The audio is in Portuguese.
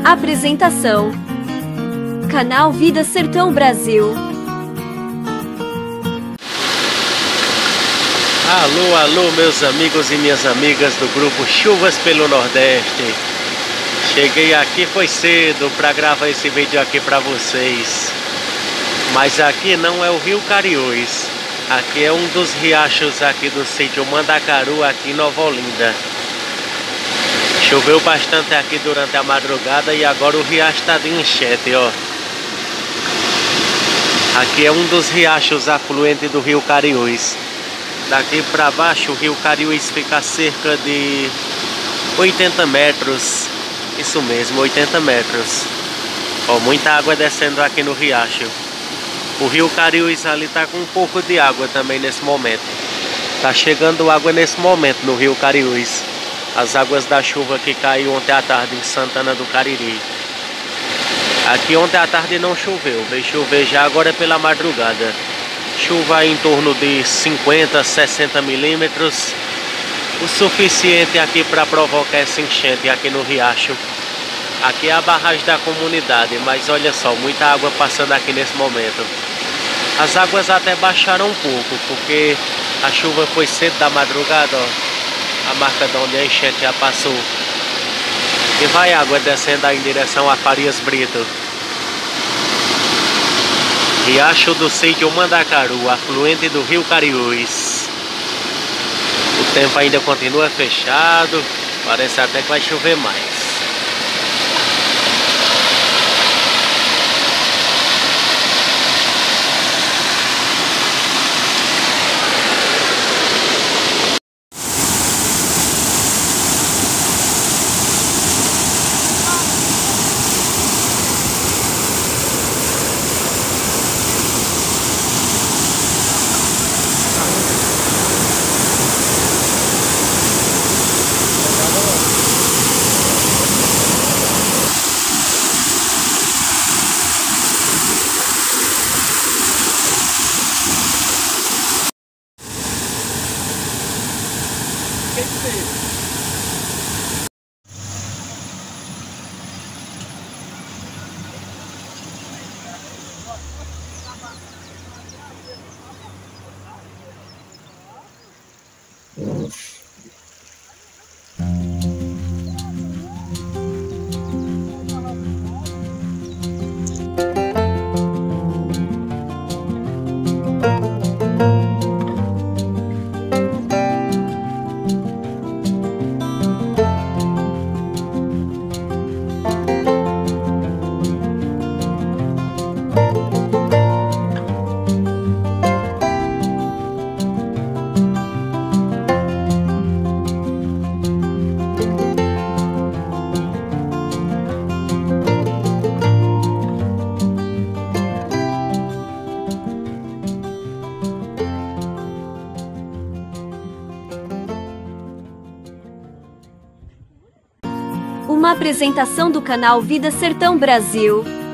Apresentação: Canal Vida Sertão Brasil. Alô, alô, meus amigos e minhas amigas do grupo Chuvas pelo Nordeste. Cheguei aqui foi cedo para gravar esse vídeo aqui para vocês. Mas aqui não é o Rio Cariús. Aqui é um dos riachos aqui do sítio Mandacaru, aqui em Nova Olinda. Choveu bastante aqui durante a madrugada e agora o riacho está de enchente, ó. Aqui é um dos riachos afluentes do Rio Cariús. Daqui para baixo o Rio Cariús fica a cerca de 80 metros. Isso mesmo, 80 metros. Ó, muita água descendo aqui no riacho. O Rio Cariús ali está com um pouco de água também nesse momento. Tá chegando água nesse momento no Rio Cariús. As águas da chuva que caiu ontem à tarde em Santana do Cariri. Aqui ontem à tarde não choveu, veio chover já agora pela madrugada. Chuva em torno de 50, 60 milímetros. O suficiente aqui para provocar essa enchente aqui no riacho. Aqui é a barragem da comunidade, mas olha só, muita água passando aqui nesse momento. As águas até baixaram um pouco, porque a chuva foi cedo da madrugada, ó. A marca de onde a enchente já passou. E vai água descendo aí em direção a Farias Brito. Riacho do sítio Mandacaru, afluente do Rio Cariús. O tempo ainda continua fechado. Parece até que vai chover mais. Uma apresentação do canal Vida Sertão Brasil.